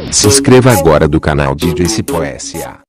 Se inscreva agora do canal DJ Cipó S.A.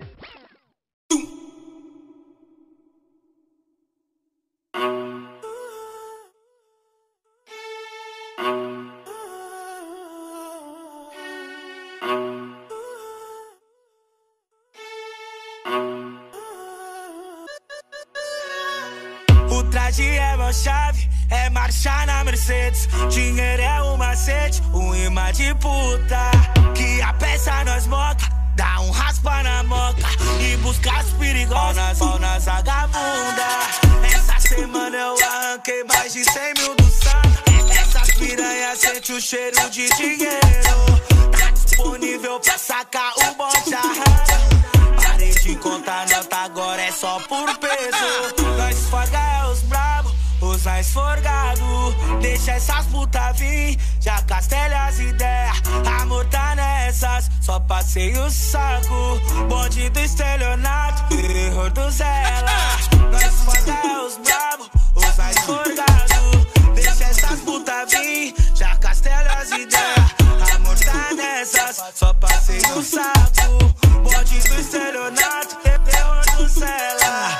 O traje é mó chave, é marchar na Mercedes. Dinheiro é o macete, um imã de puta. Que a peça nós moca, dá um raspa na moca e busca as perigosas, pau nas vagabundas. Essa semana eu arranquei mais de 100 mil do santo. Essas piranhas sente o cheiro de dinheiro. Tá disponível pra sacar o bonde arranha. Parei de contar nota, agora é só por peso. Nós esforga é os brabo, os mais forgado. Deixa essas puta vir, já castelha as ideias. Amor tá nessas, só passei o saco. Bonde do estelionato, terror do Zela. Nós esforga é os brabo, os mais forgado. Deixa essas puta vir, já castelha as ideias. Amor tá nessas, só passei o saco. Bonde do estelionato, terror do Zela.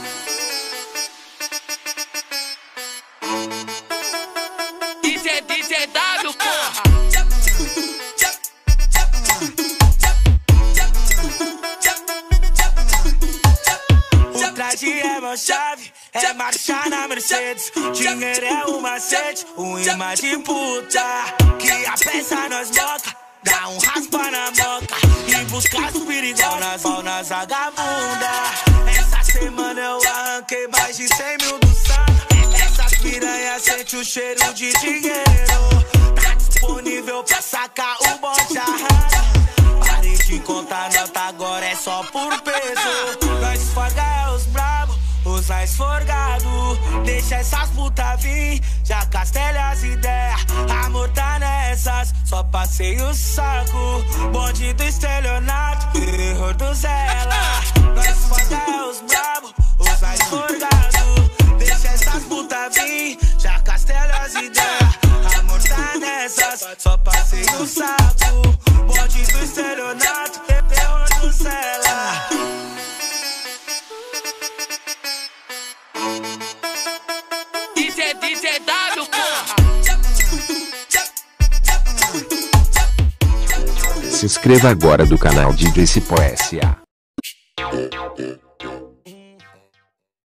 DCW, porra! O traje é mó chave, é marchar na Mercedes. Dinheiro é o macete, um imã de puta. Que a peça nós moca, dá um raspa na moca e busca as perigosas, pau nas vagabundas. Essa semana eu arranquei mais de 100 mil do santo. Essas piranhas sente o cheiro de dinheiro. Tá disponível pra sacar o bonde arranha. Parei de contar nota, agora é só por peso. Nós esforga é os brabo, os mais forgado. Deixa essas puta vir, já castelha as ideias. Amor tá nessas, só passei o saco. Bonde do estelionato, terror do Zela. Nós esforga é os brabo, os mais forgado. Deixa essas puta vir, já castelha as ideias. Amor tá nessas, só passei o saco. Bonde do estelionato, terror do Zela. DCW, porra! Se inscreva agora do canal DJ Cipó S.A.